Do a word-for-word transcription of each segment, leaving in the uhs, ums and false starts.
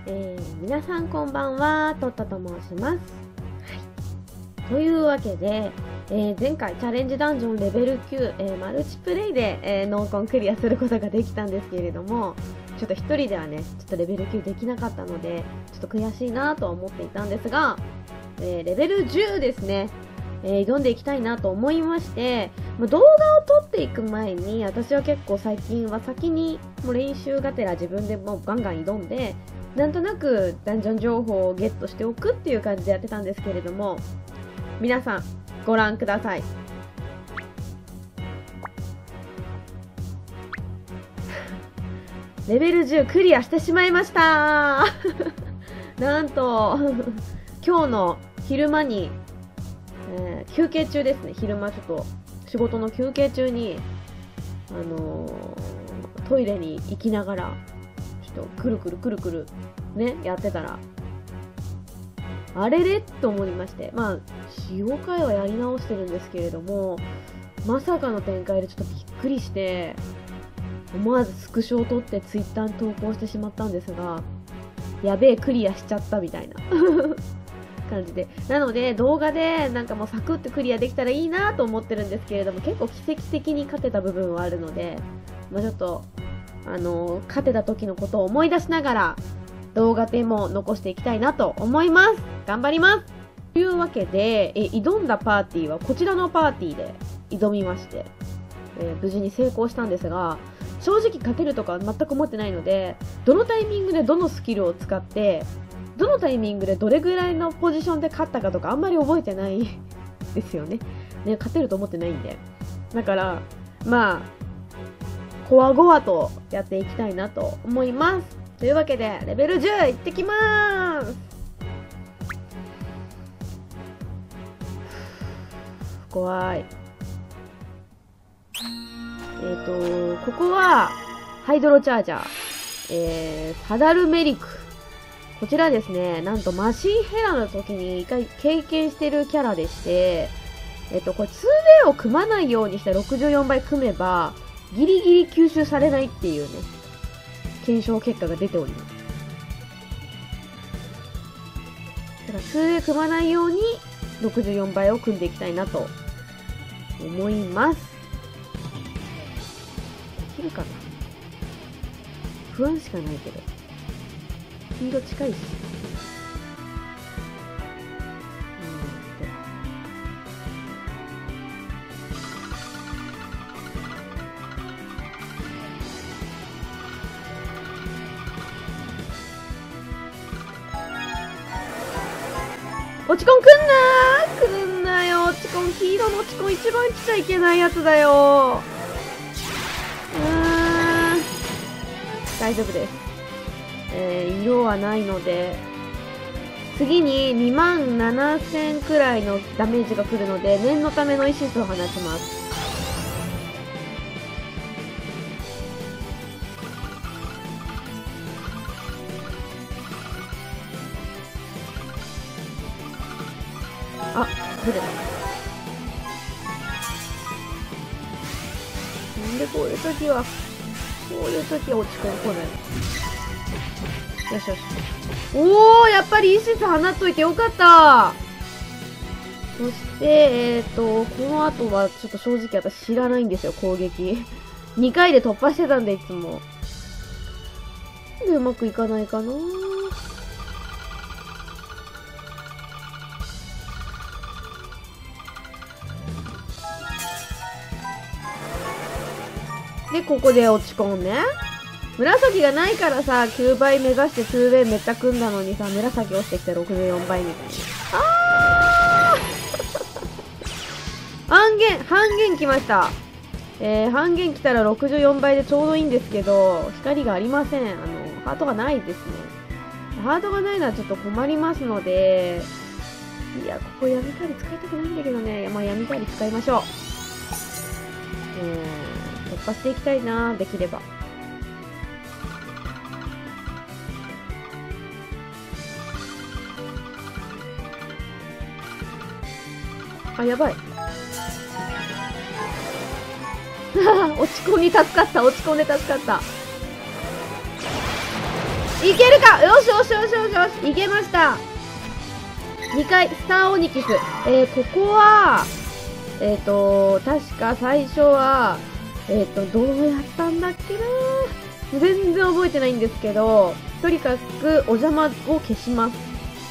えー、皆さんこんばんは、トットと申します。はい、というわけで、えー、前回チャレンジダンジョンレベルきゅう、えー、マルチプレイで、えー、ノーコンクリアすることができたんですけれども、ちょっと一人ではね、ちょっとレベルきゅうできなかったので、ちょっと悔しいなとは思っていたんですが、えー、レベルじゅうですね、えー、挑んでいきたいなと思いまして、まあ、動画を撮っていく前に、私は結構最近は先にもう練習がてら自分でもうガンガン挑んで、なんとなくダンジョン情報をゲットしておくっていう感じでやってたんですけれども、皆さんご覧ください。レベルじゅうクリアしてしまいましたなんと今日の昼間に、えー、休憩中ですね。昼間ちょっと仕事の休憩中に、あのー、トイレに行きながらちょっとくるくるくるくるねやってたら、あれれと思いまして、まあよんかいはやり直してるんですけれども、まさかの展開でちょっとびっくりして、思わずスクショを撮ってツイッターに投稿してしまったんですが、やべえクリアしちゃったみたいな感じで、なので動画でなんかもうサクッとクリアできたらいいなと思ってるんですけれども、結構奇跡的に勝てた部分はあるので、まあ、ちょっとあのー、勝てた時のことを思い出しながら動画でも残していきたいなと思います。頑張ります。というわけで、え挑んだパーティーはこちらのパーティーで挑みまして、えー、無事に成功したんですが、正直勝てるとか全く思ってないので、どのタイミングでどのスキルを使ってどのタイミングでどれぐらいのポジションで勝ったかとかあんまり覚えてないですよね。ね、勝てると思ってないんで、だからまあこわごわとやっていきたいなと思います。というわけでレベルじゅういってきまーす。怖い。えーとここはハイドロチャージャー、えー、サダルメリク、こちらですね、なんとマシンヘラの時に一回経験してるキャラでして、えっとこれ ツーウェイ を組まないようにしてろくじゅうよんばい組めばギリギリ吸収されないっていうね、検証結果が出ております。だから ツーウェイ 組まないようにろくじゅうよんばいを組んでいきたいなと思います。できるかな、不安しかないけど、スピード近いし、落ちコンくんなー、くんなよ。落ちコン、黄色の落ちコン一番来ちゃいけないやつだよ。うーん、大丈夫です。えー、色はないので、次ににまんななせんくらいのダメージが来るので、念のためのイシスを放ちます。あ、ずれた。なんでこういう時は、こういう時は落ち込ん来ない。よしよし。おー、やっぱりイシス放っといてよかった。そして、えーと、この後はちょっと正直私知らないんですよ、攻撃。にかいで突破してたんで、いつも。でうまくいかないかな。で、ここで落ち込んね。紫がないからさ、きゅうばい目指して ツーウェイ めっちゃ組んだのにさ、紫落ちてきてろくじゅうよんばいみたいな。あー半減、半減きました。えー、半減来たらろくじゅうよんばいでちょうどいいんですけど、光がありません。あの、ハートがないですね。ハートがないのはちょっと困りますので、いや、ここ闇カリ使いたくないんだけどね。まあ、闇カリ使いましょう。えー、突破していきたいな、できれば。あ、やばい。落ち込み助かった、落ち込んで助かった。 いけるか。よしよしよしよしよし、いけました。にかいスターオニキス。えー、ここはえっ、ー、と確か最初はえっ、ー、とどうやったんだっけな、全然覚えてないんですけど、とにかくお邪魔を消します。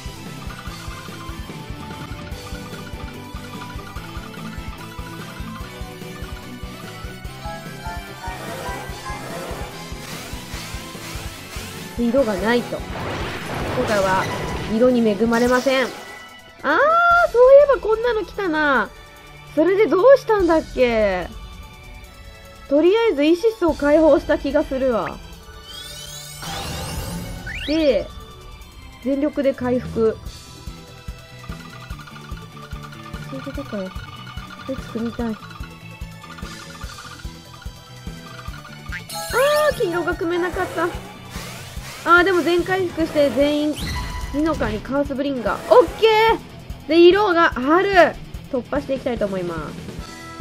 色がないと。今回は色に恵まれません。あー、そういえばこんなの来たな。それでどうしたんだっけ。とりあえずイシスを解放した気がするわ。で、全力で回復。それでだから、これ作りたい。あー、黄色が組めなかった。あー、でも全回復して全員、ミノカにカースブリンガー。オッケーで、色がある。突破していきたいと思います。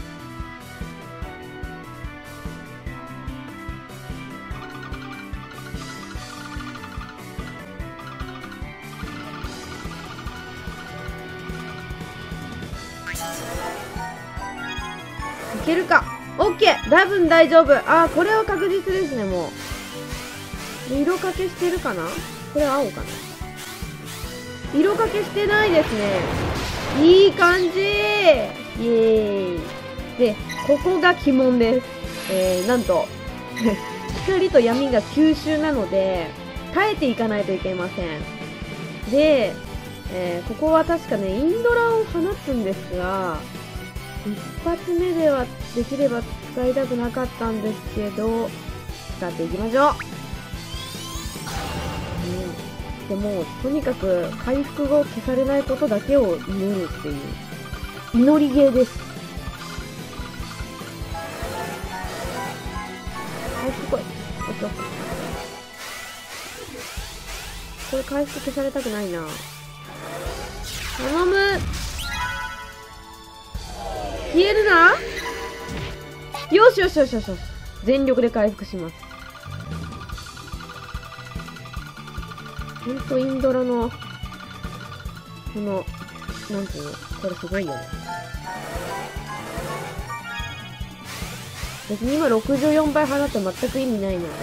いけるか。オッケー、多分大丈夫。あー、これは確実ですね、もう。色かけしてるかな。これ青かな。色かけしてないですね。いい感じ。イエーイ。で、ここが鬼門です。えー、なんと光と闇が吸収なので耐えていかないといけません。で、えー、ここは確かねインドラを放つんですが、一発目ではできれば使いたくなかったんですけど、使っていきましょう。うん、でもとにかく回復後消されないことだけを祈るっていう祈りゲーです。回復来い。これ回復消されたくないな。頼む。消えるな。よしよしよしよしよし。全力で回復します。ほんとインドラのこのなんていうの、これすごいよね。別に今ろくじゅうよんばい放って全く意味ないので。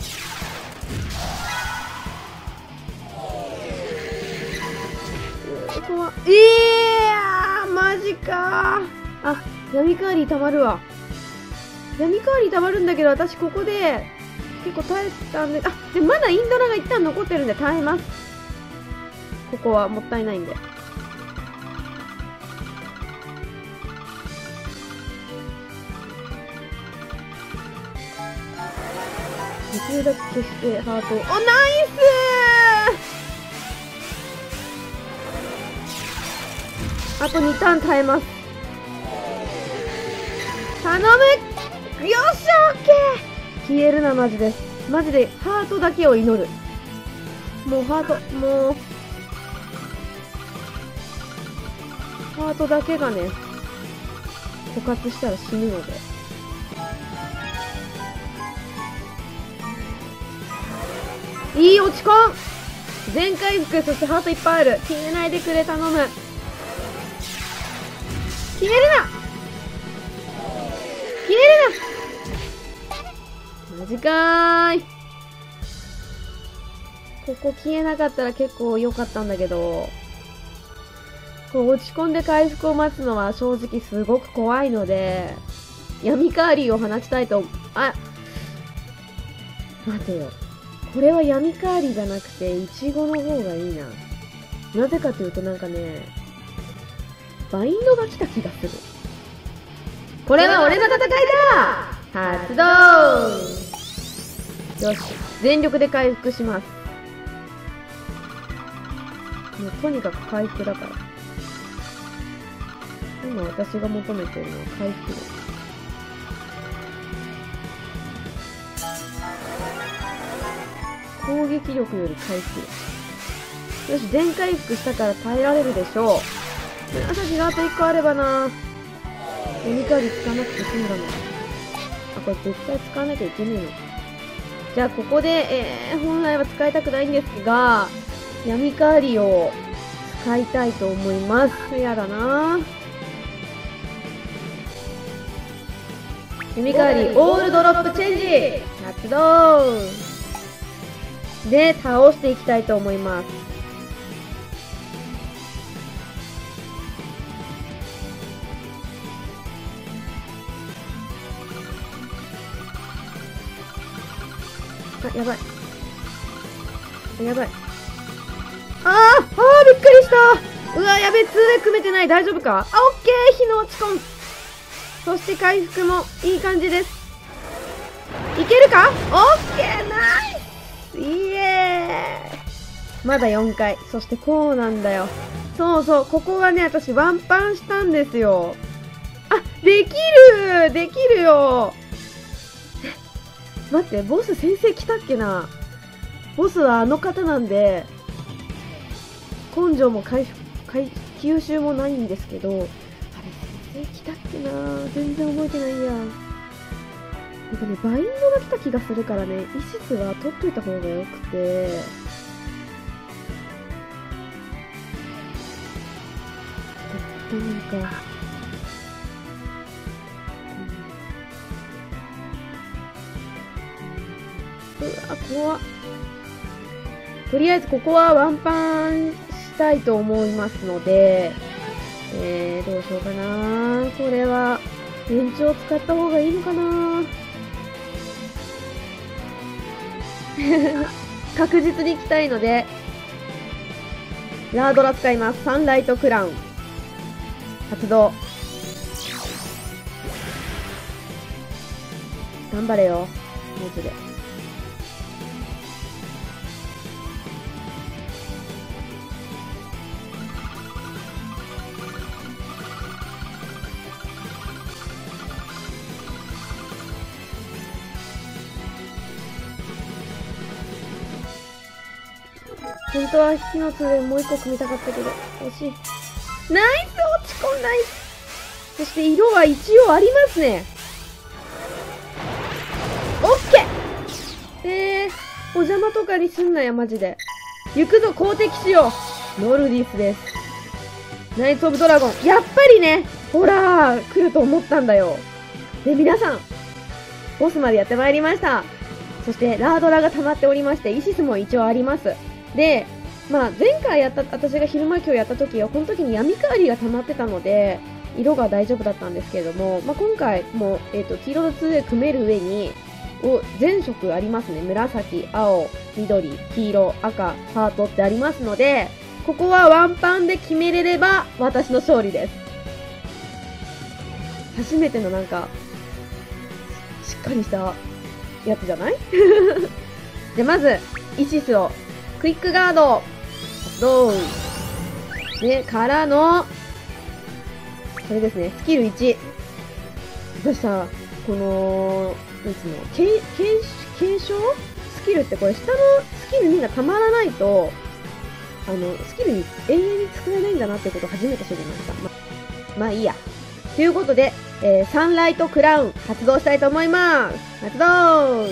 うー、怖っ。えー、マジかー。あ、闇カーリーたまるわ。闇カーリーたまるんだけど、私ここで結構耐えたんで、あ、でまだインドラが一旦残ってるんで耐えます。ここはもったいないんで。できるだけ消してハートを。お、ナイスー。あとにターン耐えます。頼む。よっしゃ、オッケー。消えるな、マジで。マジでハートだけを祈る。もうハート、もうハートだけがね枯渇したら死ぬので。いい、落ち込ん。全回復、そしてハートいっぱいある。消えないでくれ、頼む。消えるな、消えるな。マジかーい。ここ消えなかったら結構良かったんだけど、こう落ち込んで回復を待つのは正直すごく怖いので、闇カーリーを放ちたいと。あ、待てよ、これは闇カーリーじゃなくてイチゴの方がいいな。なぜかというと、なんかねバインドが来た気がする。これは俺の戦いだ。発動。よし、全力で回復します。もうとにかく回復だから。今私が求めているのは回復です。攻撃力より回復力。よし、全回復したから耐えられるでしょう。紫があといっこあればな。闇カーリー使わなくて済んだの。あ、これ絶対使わなきゃいけねえのか。 じゃあここで、えー、本来は使いたくないんですが、闇カーリを使いたいと思います。やだな。闇カーリオールドロップチェンジ発動で倒していきたいと思います。あ、やばい。やばい。あーあー、びっくりした。うわ、やべ、ツーウェイ組めてない。大丈夫か。あ、オッケー、火の落ち込む。そして回復もいい感じです。いけるか。オッケー、ナイス。イエーイ。まだよんかい。そしてこうなんだよ。そうそう、ここはね、私ワンパンしたんですよ。あ、できるできるよ。待って、ボス先生来たっけな。ボスはあの方なんで、根性も回復、回吸収もないんですけど、あれ先生来たっけな。全然覚えてないや。なんかね、バインドが来た気がするからね、イシスは取っといた方がよくて、でなんか、うわ、怖っ。とりあえずここはワンパンしたいと思いますので、えー、どうしようかな。これは、延長使った方がいいのかな。確実に行きたいので、ラードラ使います。サンライトクラウン。発動。頑張れよ。マジで。本当は火の杖もう一個組みたかったけど、惜しい。ナイス落ち込んナイス。そして色は一応ありますね。オッケー。えー、お邪魔とかにすんなよ、マジで。行くぞ、攻撃しよう。ノルディスです。ナイツ・オブ・ドラゴン。やっぱりね、ほらー、来ると思ったんだよ。で、皆さん、ボスまでやってまいりました。そして、ラードラが溜まっておりまして、イシスも一応あります。で、まあ、前回やった、私が昼間今日やった時は、この時に闇カーリが溜まってたので、色が大丈夫だったんですけれども、まあ、今回も、えっと、黄色のツーで組める上に、お、全色ありますね。紫、青、緑、黄色、赤、ハートってありますので、ここはワンパンで決めれれば、私の勝利です。初めてのなんか、しっかりしたやつじゃないで、まず、イシスを、クイックガード、どうで、からの、これですね、スキルいち。私さ、この、なんつうの、継、継、継承スキルってこれ下のスキルみんなたまらないと、あの、スキルに永遠に作れないんだなってことを初めて知りました。ま、まあいいや。ということで、えー、サンライトクラウン発動したいと思います。発動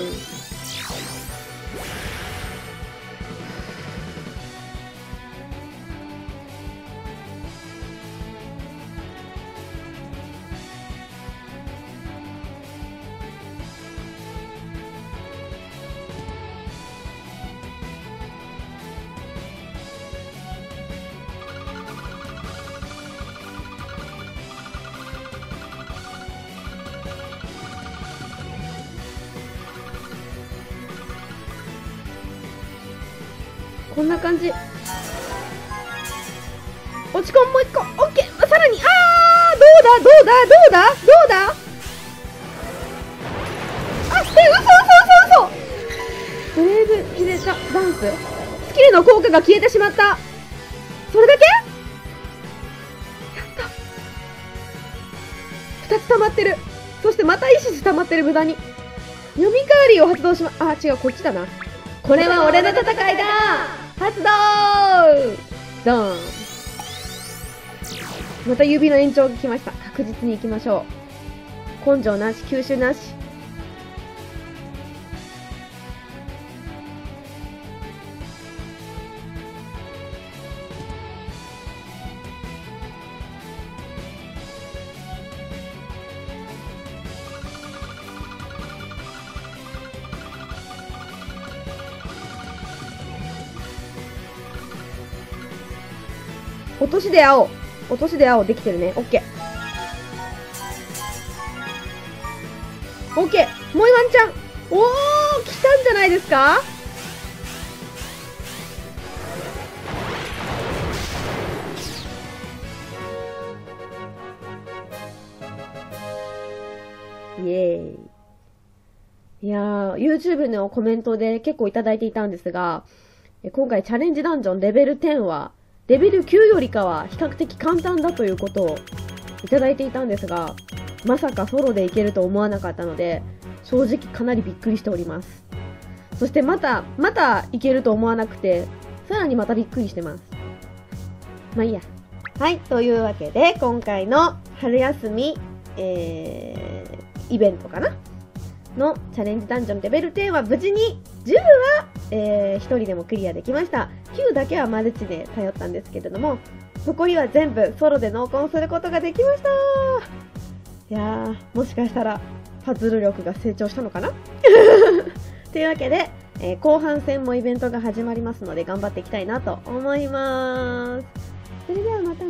こんな感じ。落ち込んもう一個。オッケー。さらに、あー、どうだどうだどうだどうだあ、え、嘘嘘嘘嘘ブレイブ切れたダンス。スキルの効果が消えてしまった。それだけやった。二つ溜まってる。そしてまたイシス溜まってる、無駄に。読みカーリーを発動しま、あ、違う、こっちだな。これは俺の戦いだ発動ドーン。また指の延長が来ました。確実に行きましょう。根性なし、吸収なし。 落としで青。落としで青できてるね。オッケー。オッケー。もうワンチャン。おー、来たんじゃないですか？イエーイ。いやー、YouTube のコメントで結構いただいていたんですが、今回チャレンジダンジョンレベルじゅうは、レベルきゅうよりかは比較的簡単だということをいただいていたんですが、まさかソロでいけると思わなかったので、正直かなりびっくりしております。そしてまた、またいけると思わなくて、さらにまたびっくりしてます。まあいいや。はい、というわけで、今回の春休み、えー、イベントかなのチャレンジダンジョンレベルじゅうは無事にじゅうは、えー、ひとりでもクリアできました。きゅうだけはマルチで頼ったんですけれども、残りは全部ソロで濃厚することができました。いやー、もしかしたらパズル力が成長したのかなというわけで、えー、後半戦もイベントが始まりますので頑張っていきたいなと思います。それではまた。